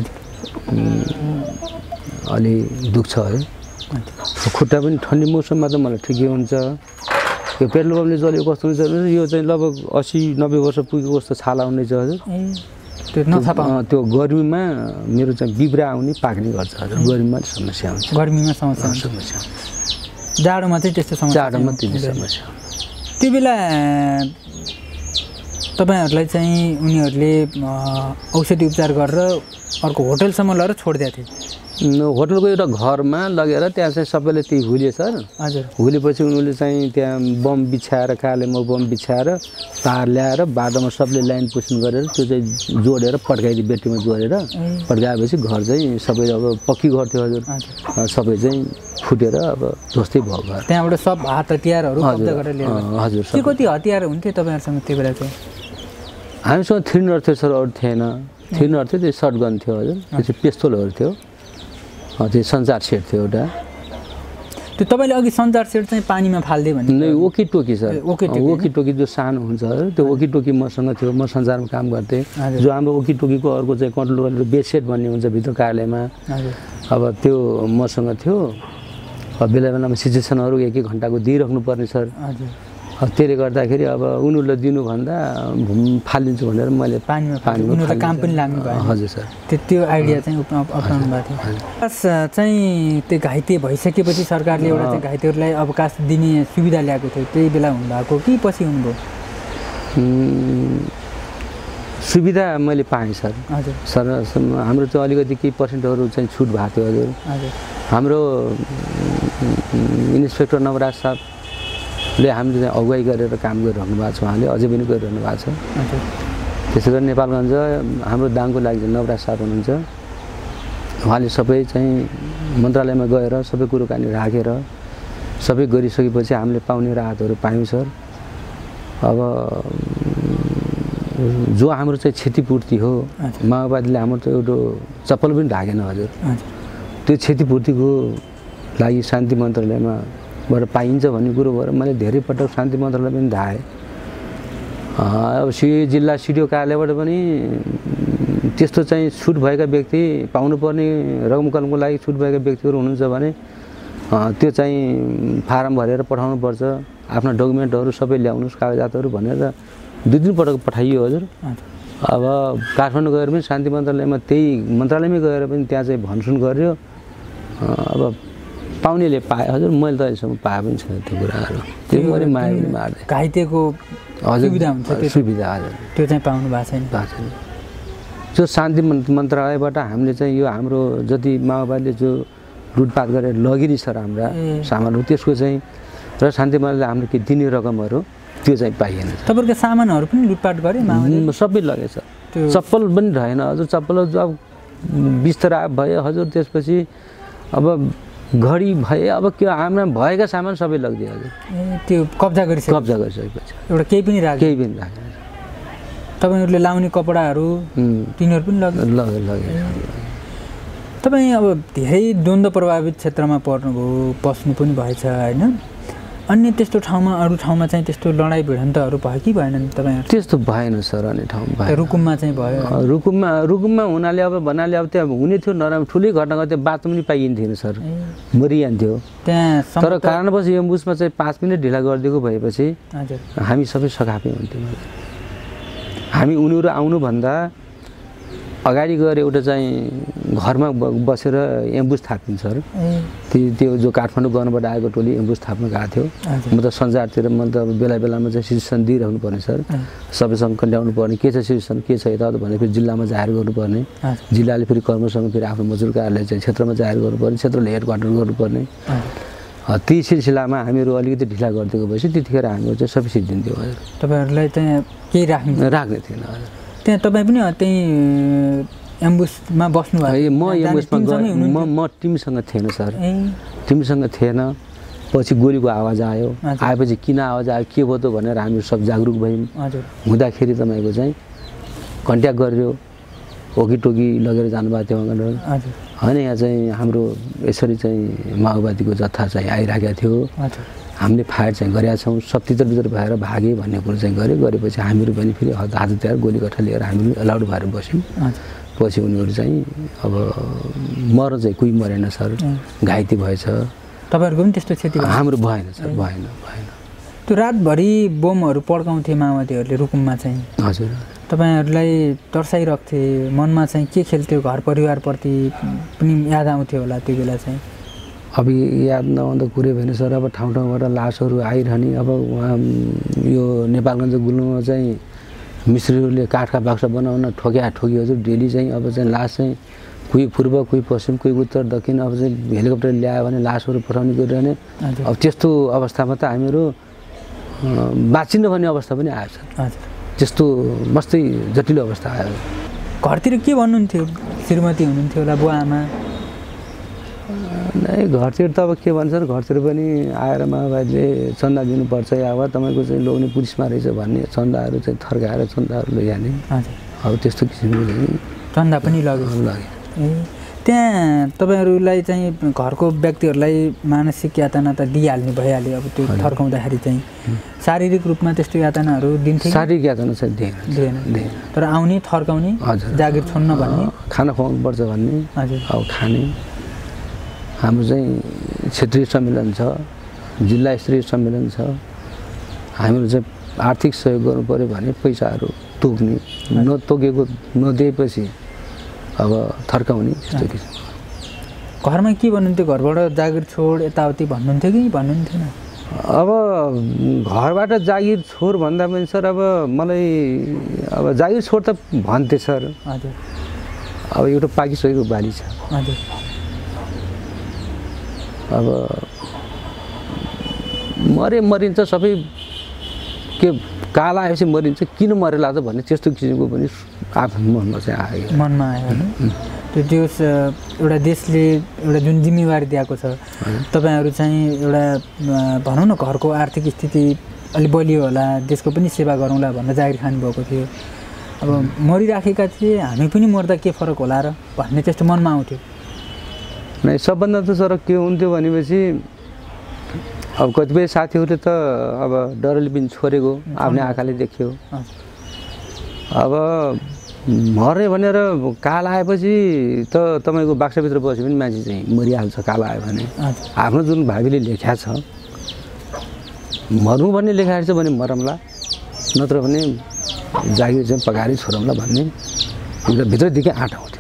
अलि दुख्छ है खुट्टा पनि ठन्डी मौसममा त मलाई ठिकै हुन्छ यो पेट्रोल पम्पले जलेको कस्तो हुन्छ यो चाहिँ लगभग असी नब्बे वर्ष पुगेको जस्तो छाला हुनेछ हजुर त्यो गर्मीमा मेरो चाहिँ बिब्रा आउने पाक्ने गर्छ हजुर गर्मीमा समस्या हुन्छ गर्मीमा समस्या समस्या जाडोमा चाहिँ त्यस्तो समस्या जाडोमा त्यति समस्या त्यो बेला तपाईँहरूलाई चाहिँ उनीहरूले औषधि उपचार गरेर अर्को होटलसम्म लगेर छोडिदिएको थियो होटलको एउटा घरमा लगेर त्यहाँ चाहिँ सबैले त्यही हुले सर हजुर हुलेपछि उनीहरूले चाहिँ त्यहाँ बम बिछाएर कालेमा बम बिछाएर तार ल्याएर बाटोमा सबले लाइन पोजिसन गरेर त्यो चाहिँ जोडेर पड्काइदियो बेट्रीमा जोडेर पड्काएपछि घर चाहिँ सबै अब पक्की घर थियो हजुर सबै चाहिँ फुटेर अब ध्वस्तै भयो घर त्यहाँबाट सब हात हतियारहरू कब्जा गरेर ल्याएर हजुर के कति हतियार हुन्थ्यो तपाईँहरूसँग त्यो बेला चाहिँ हामीसँग थ्री नट थियो सर अरू थिएन थ्री नट थियो त्यो सर्टगन थियो हजुर त्यो चाहिँ पिस्तोलहरू थियो त्यो सञ्चार सेट थियो एउटा त्यो तपाईँले अघि सञ्चार सेट चाहिँ पानीमा फाल्दै भने नै ओकी टोकी सर ओकी टोकी जो सानो हुन्छ त्यो ओकी टोकी मसँग थियो म सञ्चारमा काम गर्थेँ जो हाम्रो ओकी टोकीको अर्को चाहिँ कन्ट्रोल गरेर बेड सेट भन्ने हुन्छ भित्र कार्यालयमा अब त्यो मसँग थियो बेला बेलामा सिचुएसनहरू एक एक घन्टाको दिइराख्नु पर्ने सर त्यसले गर्दाखेरि अब उनीहरूलाई दिनुभन्दा फालिदिन्छु भनेर मैले पानीमा पानीमा काम पनि लाग्नु भयो हजुर सर त्यो आइडिया चाहिँ अपनाउनु भएको थियो अवकाश चाहिँ त्यो घाइते भइसकेपछि सरकारले एउटा चाहिँ घाइतेहरूलाई अवकाश दिने सुविधा ल्याएको थियो त्यही बेला हुनुभएको कि पछि हुनुभयो सुविधा मैले पाएँ सर हजुर सर हाम्रो चाहिँ अलिकति केही पर्सेन्टहरू चाहिँ छुट भएको थियो हजुर हजुर हाम्रो इन्सपेक्टर नवराज साहब ले हामीले चाहिँ अगुवाई गरेर काम गरिरहनु भएको छ उहाँले अझै पनि गरिरहनु भएको छ त्यसै गरी नेपालगञ्ज हाम्रो दाङको लागि चाहिँ नवराज साहब हुनुहुन्छ उहाँले सबै चाहिँ मन्त्रालयमा गएर सबै कुरो कानी राखेर सबै गरिसकेपछि हामीले पाउने राहतहरू पायौँ सर अब जो हाम्रो चाहिँ क्षतिपूर्ति हो माओवादीले हाम्रो त एउटा चप्पल पनि ढाकेन हजुर त्यो क्षतिपूर्तिको लागि शान्ति मन्त्रालयमा बाट पाइन्छ भन्ने कुरो भएर मैले धेरै पटक शान्ति मन्त्रालय पनि धाएँ अब सि जिल्ला सिडिओ कार्यालयबाट पनि त्यस्तो चाहिँ छुट भएका व्यक्ति पाउनुपर्ने रकमकलमको लागि छुट भएका व्यक्तिहरू हुनुहुन्छ भने त्यो चाहिँ फारम भरेर पठाउनुपर्छ आफ्ना डकुमेन्टहरू सबै ल्याउनुहोस् कागजातहरू भनेर दुई तिन पटक पठाइयो हजुर अब काठमाडौँ गएर पनि शान्ति मन्त्रालयमा त्यही मन्त्रालयमै गएर पनि त्यहाँ चाहिँ भनसुन गर्यो अब पाउनेले पाए हजुर मैले त अहिलेसम्म पाए पनि छैन त्यो कुराहरू त्यो पनि माया पनि मार्दै घाइतेको सुविधा हुन्छ त्यो सुविधा हजुर त्यो चाहिँ पाउनु भएको छैन भएको छैन जो शान्ति मन्त्रालयबाट हामीले चाहिँ यो हाम्रो जति माओवादीले जो लुटपाट गरेर लगिनी छ हाम्रा सामानहरू त्यसको चाहिँ र शान्ति मन्त्रालयले हामीले के दिने रकमहरू त्यो चाहिँ पाइएन तपाईँको सामानहरू पनि लुटपाट गरे सबै लगेछ चप्पल पनि रहेन हजुर चप्पल अब बिस्तारा भयो हजुर त्यसपछि अब घडी भए अब के हाम्रा भएका सामान सबै लगिदियो हजुर त्यो कब्जा गरिसके कब्जा गरिसकेपछि एउटा केही पनि राखे केही पनि राखेन तपाईँहरूले लाउने कपडाहरू तिनीहरू पनि लगे लगे लगे तपाईँ अब धेरै द्वन्द्व प्रभावित क्षेत्रमा पर्नुभयो बस्नु पनि भएछ होइन अन्य त्यस्तो ठाउँमा अरू ठाउँमा चाहिँ त्यस्तो लडाइँ भिडन्तहरू भयो कि भएन तपाईँहरू त्यस्तो भएन सर अन्य ठाउँमा भयो रुकुममा चाहिँ भयो रुकुममा रुकुममा हुनाले अब भन्नाले अब त्यहाँ हुने थियो नराम्रो ठुलै घटना त्यो बाँच्नु पनि पाइन्थेन सर मरिजान्थ्यो त्यहाँ तर कारणवश एम्बुसमा चाहिँ पाँच मिनट ढिला गरिदिएको भएपछि हजुर हामी सबै सकापै हुन्थ्यौँ हामी उनीहरू आउनुभन्दा अगाडि गएर एउटा चाहिँ घरमा बसेर एम्बुस थाप्थ्यौँ सर त्यो त्यो जो काठमाडौँ गनबाट आएको टोली एम्बुस थाप्न गएको थियो म त सञ्चारतिर म त बेला बेलामा चाहिँ सिचुएसन दिइरहनु पर्ने सर सबैसँग कन्ट्याउनु पर्ने के छ सिचुएसन के छ यता भने फेरि जिल्लामा जाहेर गर्नुपर्ने जिल्लाले फेरि कर्मसँग फेरि आफ्नो मजुर कार्यालय चाहिँ क्षेत्रमा जाहेर गर्नुपर्ने क्षेत्रले हेड क्वार्टर गर्नुपर्ने ती सिलसिलामा हामीहरू अलिकति ढिला गरिदिएको भएपछि त्यतिखेर हामीहरू चाहिँ सफिसियन्ट दिन्थ्यौँ हजुर तपाईँहरूलाई चाहिँ केही राख्ने राख्ने थिएन हजुर त्यहाँ तपाईँ पनि त्यही एम्बुसमा बस्नु भयो म एम्बुसमा म म टिमसँग थिएन सर टिमसँग थिएन पछि गोलीको आवाज आयो आएपछि किन आवाज आयो के भयो त भनेर हामी सब जागरुक भयौँ हुँदाखेरि तपाईँको चाहिँ कन्ट्याक्ट गर्यो ओकी टोकी लगेर जानुभएको थियो भनेर होइन यहाँ चाहिँ हाम्रो यसरी चाहिँ माओवादीको जत्था चाहिँ आइरहेको थियो हामीले फायर चाहिँ गरेका छौँ सब तितर बितर भएर भागे भन्ने कुरो चाहिँ गऱ्यो गरेपछि हामीहरू पनि फेरि हात हतियार गोली कट्ठा लिएर हामी अलाउड भएर बस्यौँ पछि उनीहरू चाहिँ अब मर चाहिँ कोही मरेन सर घाइते भएछ तपाईँहरूको पनि त्यस्तो क्षति हाम्रो भएन सर भएन भएन त्यो रातभरि बोमहरू पड्काउँथे माओवादीहरूले रुकुममा चाहिँ हजुर तपाईँहरूलाई तर्साइरहन्थे मनमा चाहिँ के खेल्थ्यो घर परिवारप्रति पनि याद आउँथ्यो होला त्यो बेला चाहिँ अब याद नआउँदा कुरै भएन सर अब ठाउँ ठाउँबाट लासहरू आइरहने अब उहाँ यो नेपालगञ्ज गुल्ममा चाहिँ मिस्त्रीहरूले काठका बाक्सा बनाउन ठोक्या ठोकी हजुर डेली चाहिँ अब चाहिँ लास चाहिँ कोही पूर्व कोही पश्चिम कोही उत्तर दक्षिण अब चाहिँ हेलिकप्टर ल्यायो भने लासहरू पठाउने गरिरहने अब त्यस्तो अवस्थामा त हामीहरू बाँचिनु भन्ने अवस्था पनि आयो सर त्यस्तो मस्तै जटिल अवस्था आयो घरतिर के भन्नुहुन्थ्यो श्रीमती हुनुहुन्थ्यो होला बुवा आमा नै घरतिर त अब के भन्छ घरतिर पनि आएर माओवादीले चन्दा दिनुपर्छ अब तपाईँको चाहिँ लोग्ने पुलिसमा रहेछ भन्ने चन्दाहरू चाहिँ थर्काएर चन्दाहरू लैहाल्ने अब त्यस्तो किसिमको चाहिँ चन्दा पनि लग्यो लग्यो त्यहाँ तपाईँहरूलाई चाहिँ घरको व्यक्तिहरूलाई मानसिक यातना त दिइहाल्ने भइहाल्यो अब त्यो थर्काउँदाखेरि चाहिँ शारीरिक रूपमा त्यस्तो यातनाहरू दिन्थे शारीरिक यातना चाहिँ दिएन दिएन तर आउने थर्काउने जागिर छोड्न भन्ने खाना खुवाउनु पर्छ भन्ने हजुर अब खाने हाम्रो चाहिँ क्षेत्रीय सम्मेलन छ जिल्ला स्तरीय सम्मेलन छ हामीहरू चाहिँ आर्थिक सहयोग गर्नु पर्यो भने पैसाहरू तोक्ने नतोकेको नदिएपछि अब थर्काउने त्यस्तो किसिम घरमा के भन्नुहुन्थ्यो घरबाट जागिर छोड यताउति भन्नुहुन्थ्यो कि भन्नुहुन्थेन अब घरबाट जागिर छोड भन्दा पनि सर अब मलाई अब जागिर छोड त भन्थे सर हजुर अब एउटा पाकिसकेको बाली छ हजुर अब मरे मरिन्छ सबै के काला आएपछि मरिन्छ किन मरेला त भन्ने त्यस्तो किसिमको पनि आफ्नो मनमा चाहिँ आयो मनमा आयो होइन त्यो त्यो एउटा देशले एउटा जुन जिम्मेवारी दिएको छ तपाईँहरू चाहिँ एउटा भनौँ न घरको आर्थिक स्थिति अलि बलियो होला देशको पनि सेवा गरौँला भनेर जागिर खानुभएको थियो अब मरिराखेका थिए हामी पनि मर्दा के फरक होला र भन्ने त्यस्तो मनमा आउँथ्यो नै सबभन्दा त सर के हुन्थ्यो भनेपछि अब कतिपय साथीहरूले त अब डरले पनि छोडेको आफ्नै आँखाले देख्यो अब मर्ने भनेर काल आएपछि त तपाईँको बाक्साभित्र बस्यो भने मान्छे चाहिँ मरिहाल्छ काल आयो भने आफ्नो जुन भावीले लेख्या छ मर्नु भन्ने लेखाएको छ भने मरौँला नत्र भने जागिर चाहिँ पकाएर छोडौँला भन्ने एउटा भित्रदेखि आँट आउँथ्यो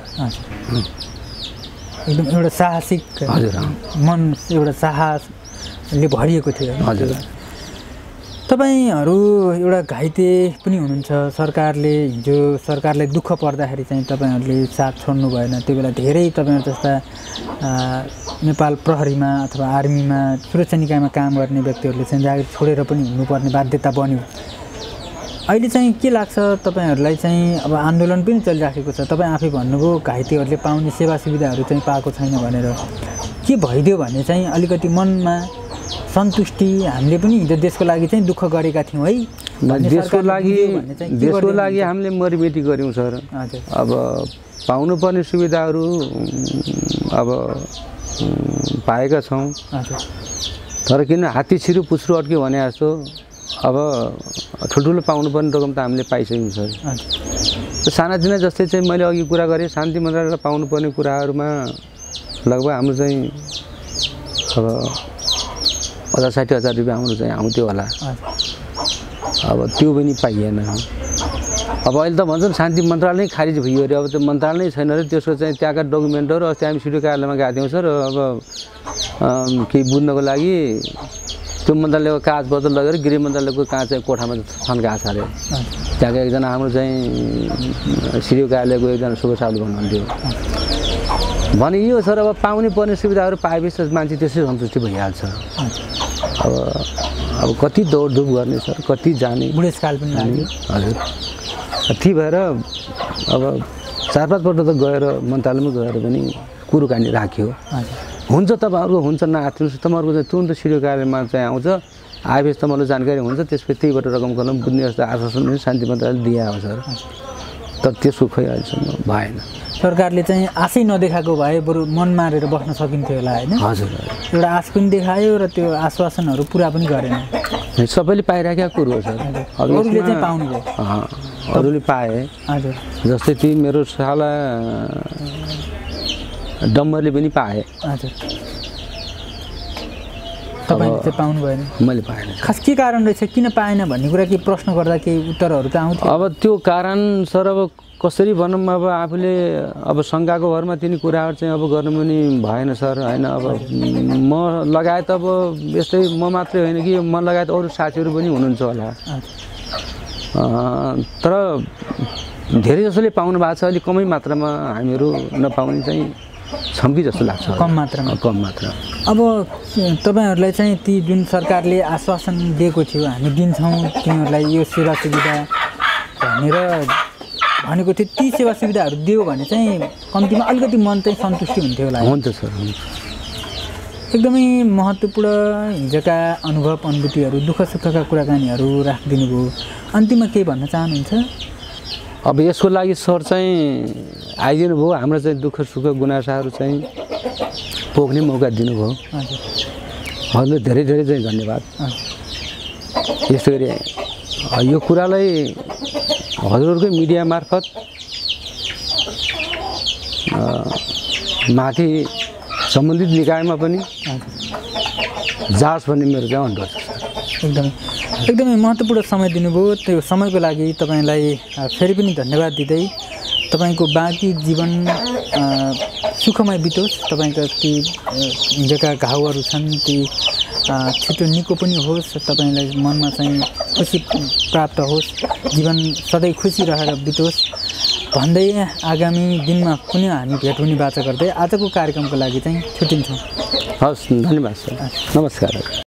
एकदम एउटा साहसिक हजुर मन एउटा साहसले भरिएको थियो हजुर तपाईँहरू एउटा घाइते पनि हुनुहुन्छ सरकारले हिजो सरकारलाई दुःख पर्दाखेरि चाहिँ तपाईँहरूले साथ छोड्नु भएन त्यो बेला धेरै तपाईँहरू जस्ता नेपाल प्रहरीमा अथवा आर्मीमा सुरक्षा निकायमा काम गर्ने व्यक्तिहरूले चाहिँ जागिर छोडेर पनि हुनुपर्ने बाध्यता बन्यो अहिले चाहिँ के लाग्छ तपाईँहरूलाई चाहिँ अब आन्दोलन पनि चलिराखेको छ तपाईँ आफै भन्नुभयो घाइतेहरूले पाउने सेवा सुविधाहरू चाहिँ पाएको छैन भनेर के भइदियो भने चाहिँ अलिकति मनमा सन्तुष्टि हामीले पनि हिजो देशको लागि चाहिँ दुःख गरेका थियौँ है देशको लागि देशको लागि हामीले मरिमेटी गऱ्यौँ सर अब पाउनुपर्ने सुविधाहरू अब पाएका छौँ तर किन हात्ती छिरो पुच्छ्रो अड्क्यो भने जस्तो अब ठुल्ठुलो पाउनुपर्ने रकम त हामीले पाइसक्यौँ सर सानातिना जस्तै चाहिँ मैले अघि कुरा गरेँ शान्ति मन्त्रालयले पाउनुपर्ने कुराहरूमा लगभग हाम्रो चाहिँ अब पचास साठी हजार रुपियाँ हाम्रो चाहिँ आउँथ्यो होला अब त्यो पनि पाइएन अब अहिले त भन्छन् शान्ति मन्त्रालय नै खारिज भइयो अरे अब त्यो मन्त्रालय नै छैन अरे त्यसको चाहिँ त्यहाँका डकुमेन्टहरू अस्ति हामी सिडिओ कार्यालयमा गएको थियौँ सर अब केही बुझ्नको लागि त्यो मन्त्रालयको कागजपत्र लगेर गृह मन्त्रालयको कहाँ चाहिँ कोठामा थन्काएको छ अरे त्यहाँको एकजना हाम्रो चाहिँ सिडिओ कार्यालयको एकजना शुभ साहु भन्नुहुन्थ्यो भने यो सर अब पाउने पर्ने सुविधाहरू पाएपछि मान्छे त्यसै सन्तुष्टि भइहाल्छ अब अब कति दौडधुप गर्ने सर कति जाने बुढेसकाल पनि लाग्यो हजुर त्यही भएर अब चार पाँचपल्ट त गएर मन्त्रालयमा गएर पनि कुरोकानी राख्यो हुन्छ तपाईँहरूको हुन्छ नआत्रिनुहोस् तपाईँहरूको चाहिँ तुरन्त सिडिओ कार्यालयमा चाहिँ आउँछ आएपछि तपाईँलाई जानकारी हुन्छ त्यसपछि त्यहीबाट रकम कलम बुझ्ने जस्तो आश्वासन पनि शान्ति मन्त्रालयले दिएको सर तर त्यसको खै अहिलेसम्म भएन सरकारले चाहिँ आशै नदेखाएको भए बरु मन मारेर बस्न सकिन्थ्यो होला होइन हजुर एउटा आश पनि देखायो र त्यो आश्वासनहरू पुरा पनि गरेन सबैले पाइराखेको कुरो हो सर अरूले चाहिँ पाउनु भयो अरूले पाए हजुर जस्तै ती मेरो साला डम्बरले पनि पाए हजुर तपाईँले चाहिँ पाउनु भएन मैले पाएन खास के कारण रहेछ किन पाएन भन्ने कुरा के प्रश्न गर्दा केही उत्तरहरू त आउँथ्यो अब त्यो कारण सर अब कसरी भनौँ अब आफूले अब शङ्काको भरमा तिनी कुराहरू चाहिँ अब गर्नु पनि भएन सर होइन अब म लगायत अब यस्तै म मात्रै होइन कि म लगायत अरू साथीहरू पनि हुनुहुन्छ होला तर धेरै जसोले पाउनु भएको छ अलिक कमै मात्रामा हामीहरू नपाउने चाहिँ छौँ कि जस्तो लाग्छ कम मात्रामा कम मात्रा अब तपाईँहरूलाई चाहिँ ती जुन सरकारले आश्वासन दिएको थियो हामी दिन्छौँ तिमीहरूलाई यो सेवा सुविधा भनेर भनेको थियो ती सेवा सुविधाहरू दियो भने चाहिँ कम्तीमा अलिकति मन चाहिँ सन्तुष्टि हुन्थ्यो होला हुन्छ सर हुन्छ एकदमै महत्त्वपूर्ण हिजोका अनुभव अनुभूतिहरू दुःख सुखका कुराकानीहरू राखिदिनु भयो अन्तिममा केही भन्न चाहनुहुन्छ अब यसको लागि सर चाहिँ आइदिनु भयो, हाम्रो चाहिँ दुःख सुख गुनासाहरू चाहिँ पोख्ने मौका दिनुभयो। हजुर धेरै धेरै चाहिँ धन्यवाद। यस्तो गरी यो कुरालाई हजुरहरूकै मिडिया मार्फत माथि सम्बन्धित निकायमा पनि जाओस् भन्ने मेरो चाहिँ अनुरोध छ। एकदमै एकदमै महत्त्वपूर्ण समय दिनुभयो। त्यो समयको लागि तपाईँलाई फेरि पनि धन्यवाद दिँदै तपाईँको बाँकी जीवन सुखमय बितोस्। तपाईँका ती हिजोका घाउहरू छन् ती छिटो निको पनि होस्, तपाईँलाई मनमा चाहिँ खुसी प्राप्त होस्, जीवन सधैँ खुसी रहेर बितोस् भन्दै आगामी दिनमा कुनै हामी भेट हुने बाचा गर्दै आजको कार्यक्रमको लागि चाहिँ छुट्टिन्छौँ। हस्, धन्यवाद सर, नमस्कार।